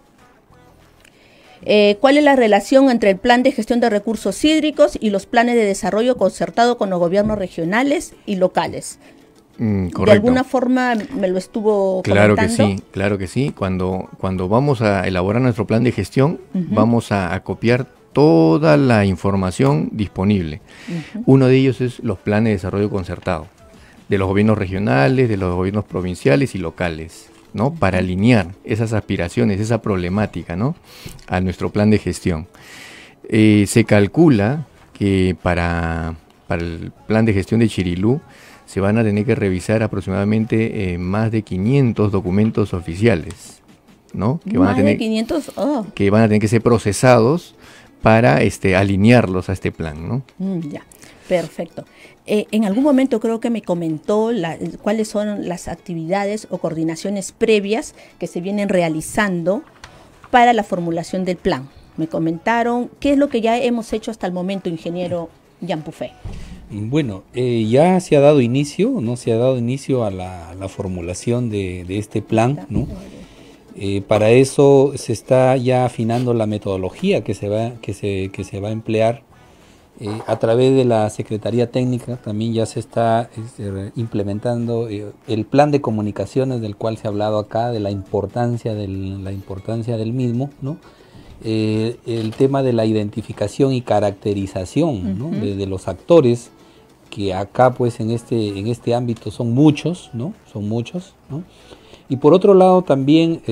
¿Cuál es la relación entre el plan de gestión de recursos hídricos y los planes de desarrollo concertado con los gobiernos regionales y locales? Correcto. De alguna forma me lo estuvo comentando. Claro que sí. Cuando vamos a elaborar nuestro plan de gestión, vamos a copiar toda la información disponible. Uno de ellos es los planes de desarrollo concertado, de los gobiernos regionales, de los gobiernos provinciales y locales, ¿no?, para alinear esas aspiraciones, esa problemática, ¿no?, a nuestro plan de gestión. Se calcula que para el plan de gestión de Chirilú se van a tener que revisar aproximadamente más de 500 documentos oficiales, ¿no?, que van a tener 500, que van a tener que ser procesados para alinearlos a este plan, ¿no? Ya, perfecto. En algún momento creo que me comentó cuáles son las actividades o coordinaciones previas que se vienen realizando para la formulación del plan. Me comentaron qué es lo que ya hemos hecho hasta el momento, ingeniero Jean Puffet. Bueno, ya se ha dado inicio, ¿no? Se ha dado inicio a la formulación de este plan, ¿no? Para eso se está ya afinando la metodología que se va a emplear. A través de la Secretaría Técnica también ya se está implementando el plan de comunicaciones del cual se ha hablado acá, de la importancia del mismo, ¿no? El tema de la identificación y caracterización, ¿no?, de los actores, que acá pues en este ámbito son muchos, ¿no? Y por otro lado también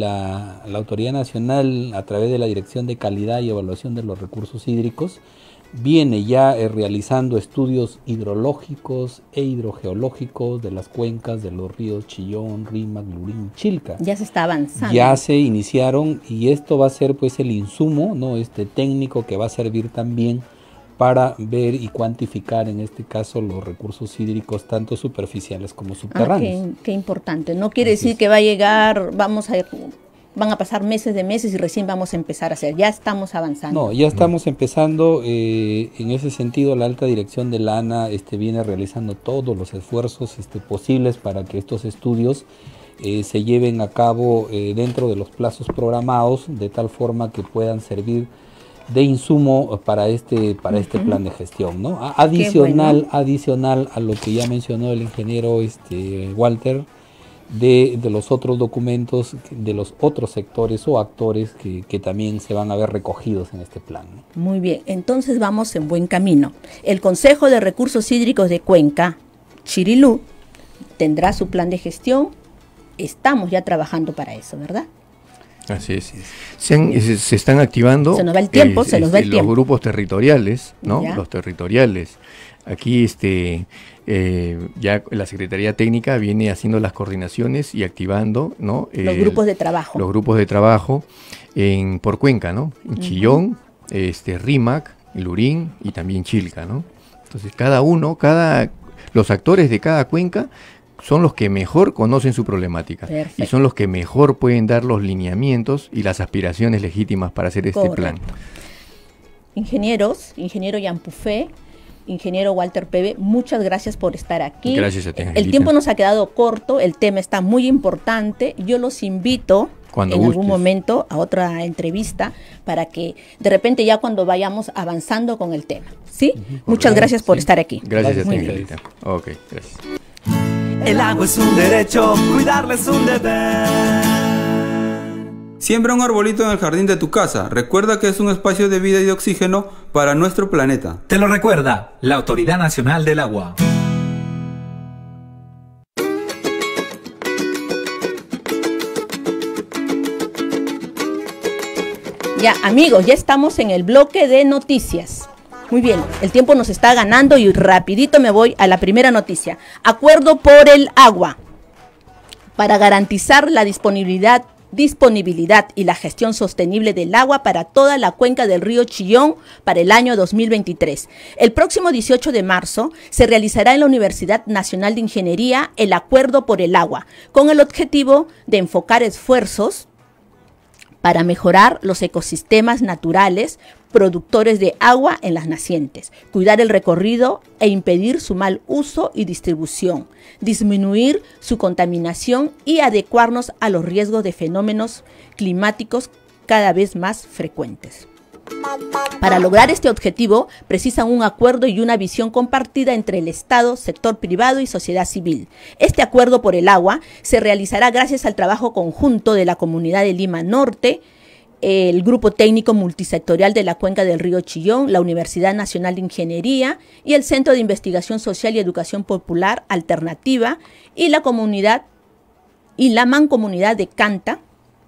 la Autoridad Nacional, a través de la Dirección de Calidad y Evaluación de los Recursos Hídricos, viene ya realizando estudios hidrológicos e hidrogeológicos de las cuencas de los ríos Chillón, Rímac, Lurín, Chilca. Ya se está avanzando. Ya se iniciaron y esto va a ser pues el insumo, ¿no? Técnico que va a servir también para ver y cuantificar en este caso los recursos hídricos tanto superficiales como subterráneos. Qué importante. No quiere decir que va a llegar, van a pasar meses de meses y recién vamos a empezar a hacer. Ya estamos avanzando. No, ya estamos empezando. En ese sentido, la alta dirección de la ANA viene realizando todos los esfuerzos posibles para que estos estudios se lleven a cabo dentro de los plazos programados, de tal forma que puedan servir de insumo para este plan de gestión, ¿no? Adicional a lo que ya mencionó el ingeniero Walter, de los otros documentos, de los otros sectores o actores que también se van a ver recogidos en este plan, ¿no? Muy bien, entonces vamos en buen camino. El Consejo de Recursos Hídricos de Cuenca, Chirilú, tendrá su plan de gestión. Estamos ya trabajando para eso, ¿verdad? Así es. Se están activando. Se nos va el tiempo, los grupos territoriales, ¿no? Ya. Los territoriales. Aquí ya la Secretaría Técnica viene haciendo las coordinaciones y activando, ¿no? Los grupos de trabajo. Los grupos de trabajo por Cuenca, ¿no? En Chillón, Rímac, Lurín y también Chilca, ¿no? Entonces los actores de cada cuenca son los que mejor conocen su problemática. Perfecto. Y son los que mejor pueden dar los lineamientos y las aspiraciones legítimas para hacer este plan. Ingeniero Yampufé, ingeniero Walter Pebe, muchas gracias por estar aquí. Gracias a ti, Angelita. El tiempo nos ha quedado corto, el tema está muy importante. Yo los invito algún momento a otra entrevista para que de repente ya cuando vayamos avanzando con el tema. ¿Sí? Muchas gracias por estar aquí. Gracias a ti, Angelita. Ok, gracias. El agua es un derecho, cuidarla es un deber. Siembra un arbolito en el jardín de tu casa. Recuerda que es un espacio de vida y de oxígeno para nuestro planeta. Te lo recuerda la Autoridad Nacional del Agua. Ya, amigos, ya estamos en el bloque de noticias. Muy bien, el tiempo nos está ganando y rapidito me voy a la primera noticia. Acuerdo por el agua. Para garantizar la disponibilidad y la gestión sostenible del agua para toda la cuenca del río Chillón para el año 2023. El próximo 18 de marzo se realizará en la Universidad Nacional de Ingeniería el Acuerdo por el Agua, con el objetivo de enfocar esfuerzos para mejorar los ecosistemas naturales productores de agua en las nacientes, cuidar el recorrido e impedir su mal uso y distribución, disminuir su contaminación y adecuarnos a los riesgos de fenómenos climáticos cada vez más frecuentes. Para lograr este objetivo, precisan un acuerdo y una visión compartida entre el Estado, sector privado y sociedad civil. Este acuerdo por el agua se realizará gracias al trabajo conjunto de la Comunidad de Lima Norte, el Grupo Técnico Multisectorial de la Cuenca del Río Chillón, la Universidad Nacional de Ingeniería y el Centro de Investigación Social y Educación Popular Alternativa y la Mancomunidad de Canta.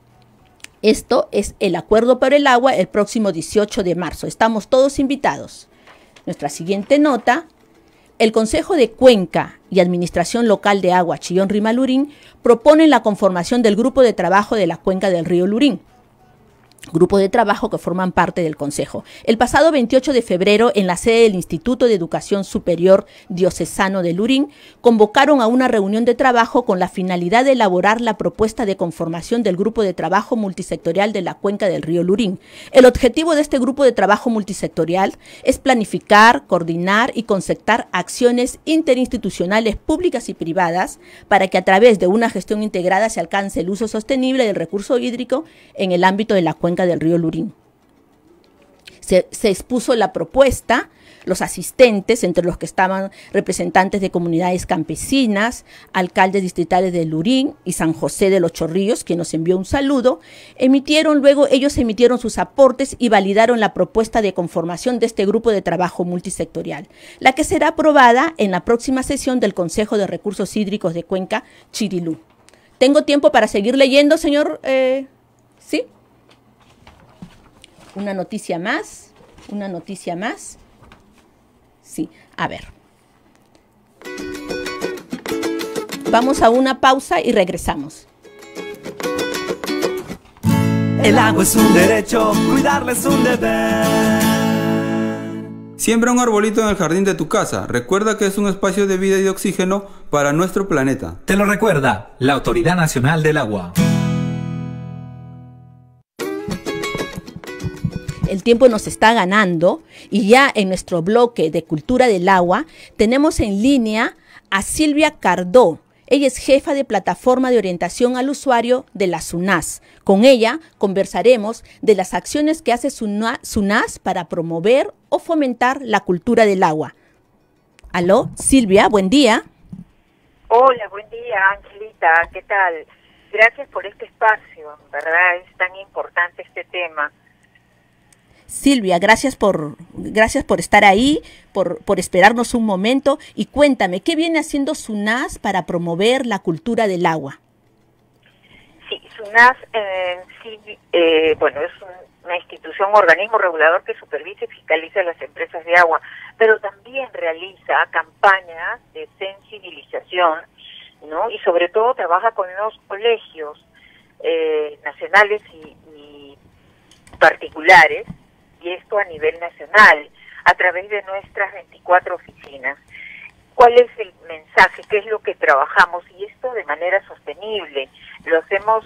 Esto es el Acuerdo por el Agua el próximo 18 de marzo. Estamos todos invitados. Nuestra siguiente nota: el Consejo de Cuenca y Administración Local de Agua Chillón Rímac Lurín proponen la conformación del Grupo de Trabajo de la Cuenca del Río Lurín. Grupo de trabajo que forman parte del Consejo. El pasado 28 de febrero, en la sede del Instituto de Educación Superior Diocesano de Lurín, convocaron a una reunión de trabajo con la finalidad de elaborar la propuesta de conformación del Grupo de Trabajo Multisectorial de la Cuenca del Río Lurín. El objetivo de este Grupo de Trabajo Multisectorial es planificar, coordinar y concertar acciones interinstitucionales públicas y privadas para que a través de una gestión integrada se alcance el uso sostenible del recurso hídrico en el ámbito de la cuenca del río Lurín. Se expuso la propuesta, los asistentes, entre los que estaban representantes de comunidades campesinas, alcaldes distritales de Lurín y San José de los Chorrillos, quien nos envió un saludo. Ellos emitieron sus aportes y validaron la propuesta de conformación de este grupo de trabajo multisectorial, la que será aprobada en la próxima sesión del Consejo de Recursos Hídricos de Cuenca Chirilú. ¿Tengo tiempo para seguir leyendo, señor? ¿Sí? Una noticia más. Sí, a ver. Vamos a una pausa y regresamos. El agua es un derecho, cuidarla es un deber. Siembra un arbolito en el jardín de tu casa. Recuerda que es un espacio de vida y de oxígeno para nuestro planeta. Te lo recuerda la Autoridad Nacional del Agua. El tiempo nos está ganando y ya en nuestro bloque de Cultura del Agua tenemos en línea a Silvia Cardó. Ella es jefa de plataforma de orientación al usuario de la SUNAS. Con ella conversaremos de las acciones que hace SUNAS para promover o fomentar la cultura del agua. Aló, Silvia, buen día. Hola, buen día, Angelita, ¿qué tal? Gracias por este espacio, ¿verdad? Es tan importante este tema. Silvia, gracias por estar ahí, por esperarnos un momento y cuéntame, ¿qué viene haciendo SUNAS para promover la cultura del agua? Sí, SUNAS bueno, es una institución, organismo regulador que supervisa y fiscaliza las empresas de agua, pero también realiza campañas de sensibilización, ¿no? Y sobre todo trabaja con los colegios nacionales y particulares, y esto a nivel nacional, a través de nuestras 24 oficinas. ¿Cuál es el mensaje? ¿Qué es lo que trabajamos? Y esto de manera sostenible. Lo hacemos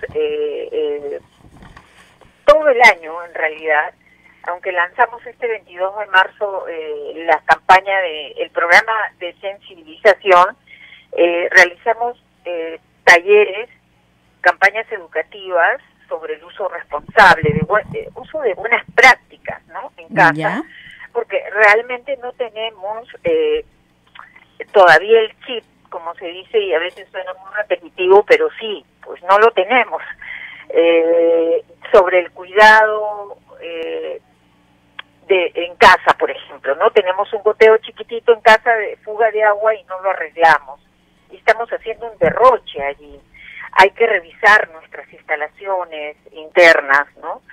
todo el año, en realidad, aunque lanzamos este 22 de marzo la campaña el programa de sensibilización, realizamos talleres, campañas educativas sobre el uso responsable, uso de buenas prácticas, ¿no? En casa, ¿ya? Porque realmente no tenemos todavía el chip, como se dice, y a veces suena muy repetitivo, pero sí, pues no lo tenemos, sobre el cuidado en casa, por ejemplo, ¿no? Tenemos un goteo chiquitito en casa de fuga de agua y no lo arreglamos, y estamos haciendo un derroche allí. Hay que revisar nuestras instalaciones internas, ¿no?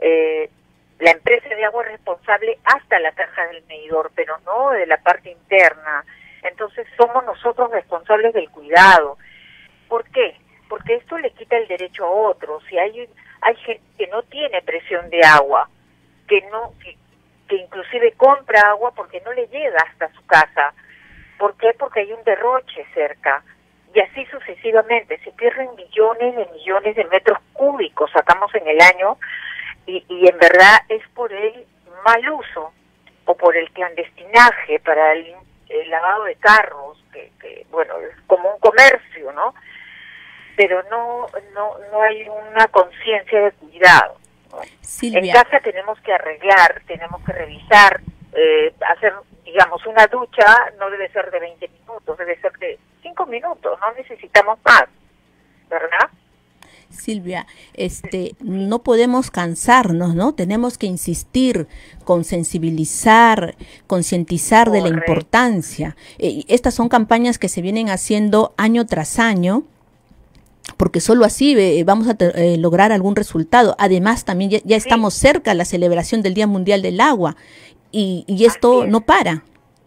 La empresa de agua es responsable hasta la caja del medidor, pero no de la parte interna. Entonces somos nosotros responsables del cuidado. ¿Por qué? Porque esto le quita el derecho a otros. Si hay gente que no tiene presión de agua, que inclusive compra agua porque no le llega hasta su casa. ¿Por qué? Porque hay un derroche cerca. Y así sucesivamente, se pierden millones de metros cúbicos, sacamos en el año, y en verdad es por el mal uso o por el clandestinaje para el lavado de carros, que bueno, es como un comercio, ¿no? Pero no hay una conciencia de cuidado, ¿no? En casa tenemos que arreglar, tenemos que revisar, hacer, digamos, una ducha no debe ser de 20 minutos, debe ser de 5 minutos, no necesitamos más, ¿verdad? Silvia, no podemos cansarnos, ¿no? Tenemos que insistir con sensibilizar, concientizar de la importancia. Estas son campañas que se vienen haciendo año tras año, porque solo así vamos a lograr algún resultado. Además, también ya estamos cerca de la celebración del Día Mundial del Agua, y esto no para.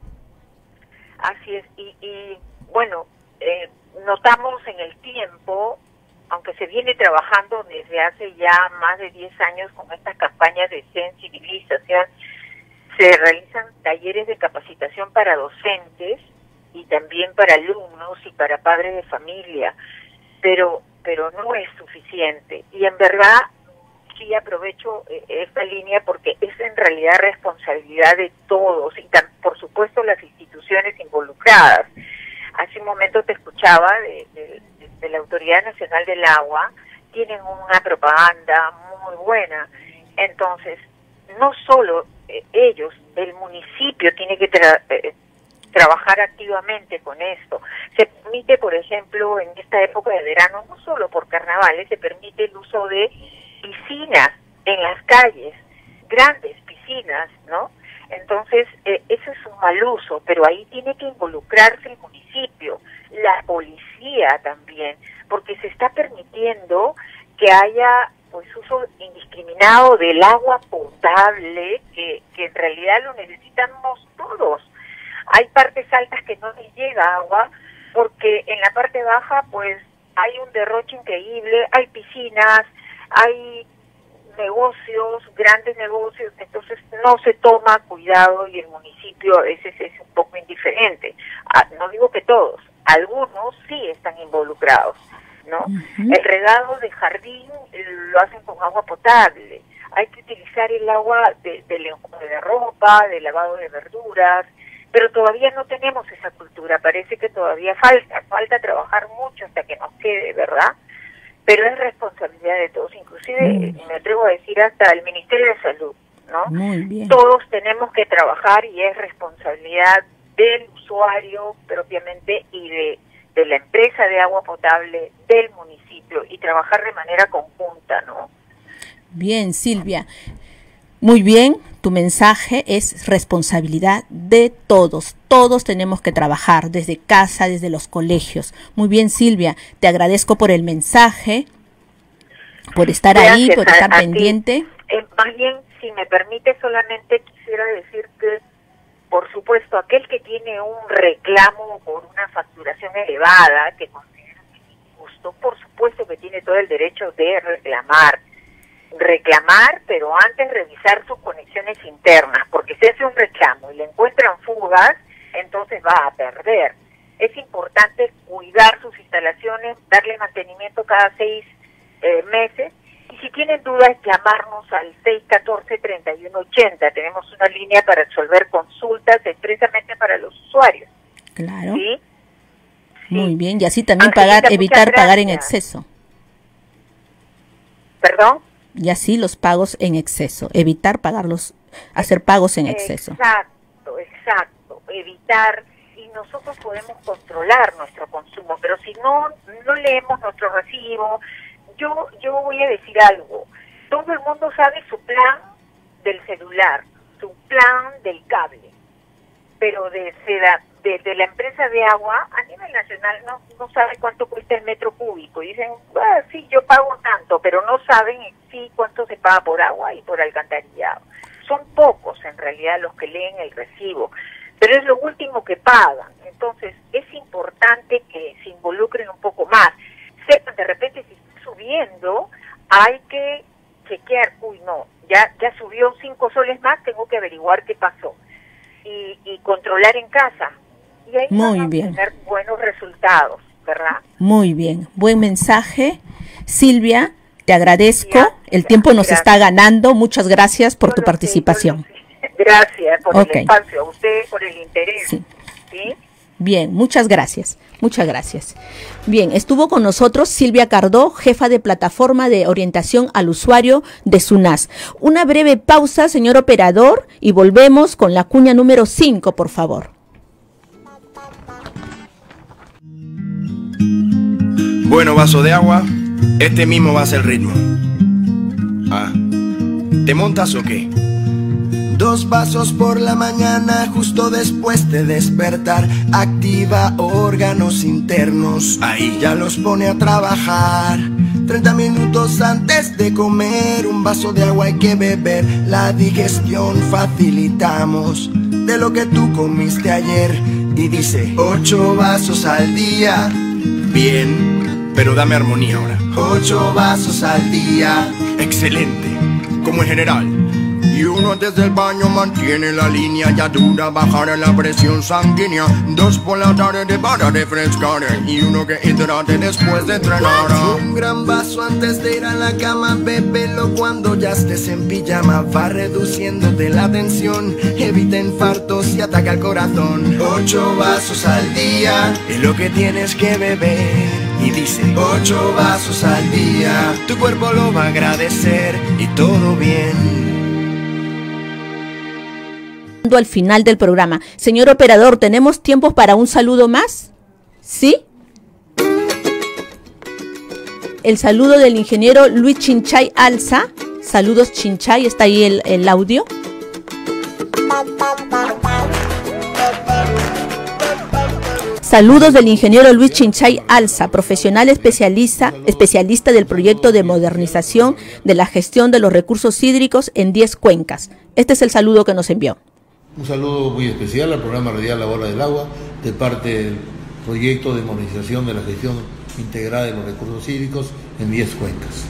Así es, y bueno, notamos en el tiempo, aunque se viene trabajando desde hace ya más de 10 años con estas campañas de sensibilización, se realizan talleres de capacitación para docentes y también para alumnos y para padres de familia, pero no es suficiente. Y en verdad sí aprovecho esta línea porque es en realidad responsabilidad de todos y por supuesto las instituciones involucradas. Hace un momento te escuchaba de la Autoridad Nacional del Agua, tienen una propaganda muy buena. Entonces, no solo ellos, el municipio tiene que trabajar activamente con esto. Se permite, por ejemplo, en esta época de verano, no solo por carnavales, se permite el uso de piscinas en las calles, grandes piscinas, ¿no? Entonces, eso es un mal uso, pero ahí tiene que involucrarse el municipio, la policía también, porque se está permitiendo que haya pues uso indiscriminado del agua potable, que en realidad lo necesitamos todos. Hay partes altas que no les llega agua, porque en la parte baja pues hay un derroche increíble, hay piscinas, hay negocios, grandes negocios, entonces no se toma cuidado y el municipio a veces es un poco indiferente. No digo que todos, algunos sí están involucrados, ¿no? El regado de jardín lo hacen con agua potable. Hay que utilizar el agua del enjuague de ropa, del lavado de verduras, pero todavía no tenemos esa cultura. Parece que todavía falta trabajar mucho hasta que nos quede, ¿verdad? Pero es responsabilidad de todos, inclusive me atrevo a decir hasta el Ministerio de Salud, ¿no? Muy bien. Todos tenemos que trabajar y es responsabilidad del usuario propiamente y de la empresa de agua potable, del municipio, y trabajar de manera conjunta, ¿no? Bien, Silvia. Muy bien, tu mensaje es responsabilidad de todos. Todos tenemos que trabajar desde casa, desde los colegios. Muy bien, Silvia, te agradezco por el mensaje, por estar ahí, por estar pendiente. Más bien, si me permite, solamente quisiera decir que, por supuesto, aquel que tiene un reclamo por una facturación elevada, que considera que es injusto, por supuesto que tiene todo el derecho de reclamar, pero antes revisar sus conexiones internas, porque si hace un reclamo y le encuentran fugas, entonces va a perder. Es importante cuidar sus instalaciones, darle mantenimiento cada 6 meses, y si tienen dudas, llamarnos al 614-3180. Tenemos una línea para resolver consultas expresamente para los usuarios. Claro. ¿Sí? Muy bien, y así también Angelita, evitar muchas pagar en gracias. exceso. ¿Perdón? Y así los pagos en exceso, evitar hacer pagos en exceso. Exacto, evitar, y nosotros podemos controlar nuestro consumo, pero si no leemos nuestro recibo, yo voy a decir algo, todo el mundo sabe su plan del celular, su plan del cable, pero desde la empresa de agua, a nivel nacional, no sabe cuánto cuesta el metro cúbico. Y dicen, sí, yo pago tanto, pero no saben en sí cuánto se paga por agua y por alcantarillado. Son pocos, en realidad, los que leen el recibo, pero es lo último que pagan. Entonces, es importante que se involucren un poco más. Sepan, de repente, si está subiendo, hay que chequear, ya subió 5 soles más, tengo que averiguar qué pasó. Y controlar en casa. Y ahí Muy vamos bien. a tener buenos resultados, ¿verdad? Muy bien, buen mensaje. Silvia, te agradezco. El Ya, tiempo nos gracias. está ganando. Muchas gracias por tu Yo participación. lo sé. Gracias por Ok. el espacio, a usted por el interés. Sí. ¿Sí? Bien, muchas gracias. Muchas gracias. Bien, estuvo con nosotros Silvia Cardó, jefa de plataforma de orientación al usuario de SUNAS. Una breve pausa, señor operador, y volvemos con la cuña número 5, por favor. Bueno, vaso de agua, este mismo va a ser el ritmo. ¿Te montas o qué? 2 vasos por la mañana justo después de despertar. Activa órganos internos, Ahí. ya los pone a trabajar. 30 minutos antes de comer, un vaso de agua hay que beber. La digestión facilitamos de lo que tú comiste ayer. Y dice 8 vasos al día. Bien, pero dame armonía ahora. 8 vasos al día. Excelente, como en general. Y uno antes del baño mantiene la línea, ya dura bajar la presión sanguínea. 2 por la tarde para refrescar, y uno que hidrate después de entrenar. Un gran vaso antes de ir a la cama, bébelo cuando ya estés en pijama. Va reduciéndote la tensión, evita infartos y ataca el corazón. 8 vasos al día es lo que tienes que beber. Y dice 8 vasos al día, tu cuerpo lo va a agradecer y todo bien. Al final del programa. Señor operador, ¿tenemos tiempo para un saludo más? ¿Sí? El saludo del ingeniero Luis Chinchay Alza. Saludos, Chinchay, está ahí el audio. Saludos del ingeniero Luis Chinchay Alza, profesional especialista del proyecto de modernización de la gestión de los recursos hídricos en 10 cuencas. Este es el saludo que nos envió. Un saludo muy especial al programa radial La Hora del Agua, de parte del proyecto de modernización de la gestión integrada de los recursos hídricos en 10 cuencas.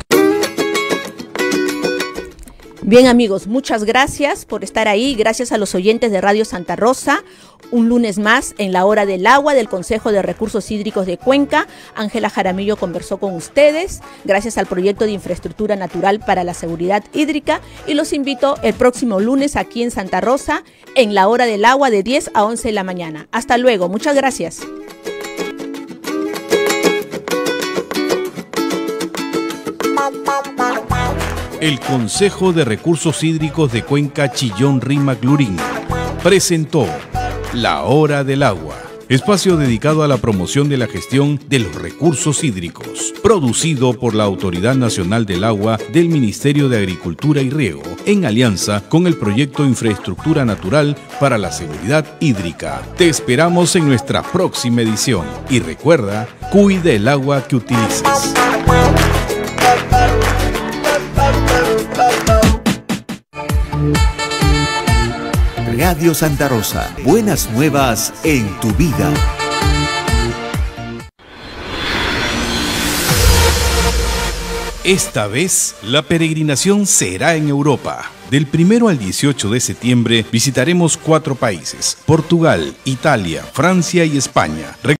Bien amigos, muchas gracias por estar ahí, gracias a los oyentes de Radio Santa Rosa. Un lunes más en La Hora del Agua del Consejo de Recursos Hídricos de Cuenca. Ángela Jaramillo conversó con ustedes, gracias al proyecto de infraestructura natural para la seguridad hídrica, y los invito el próximo lunes aquí en Santa Rosa en La Hora del Agua de 10 a 11 de la mañana. Hasta luego, muchas gracias. El Consejo de Recursos Hídricos de Cuenca Chillón Rímac Lurín presentó La Hora del Agua, espacio dedicado a la promoción de la gestión de los recursos hídricos, producido por la Autoridad Nacional del Agua del Ministerio de Agricultura y Riego, en alianza con el proyecto Infraestructura Natural para la Seguridad Hídrica. Te esperamos en nuestra próxima edición y recuerda, cuida el agua que utilices. Radio Santa Rosa, buenas nuevas en tu vida. Esta vez, la peregrinación será en Europa. Del 1 al 18 de septiembre visitaremos 4 países: Portugal, Italia, Francia y España.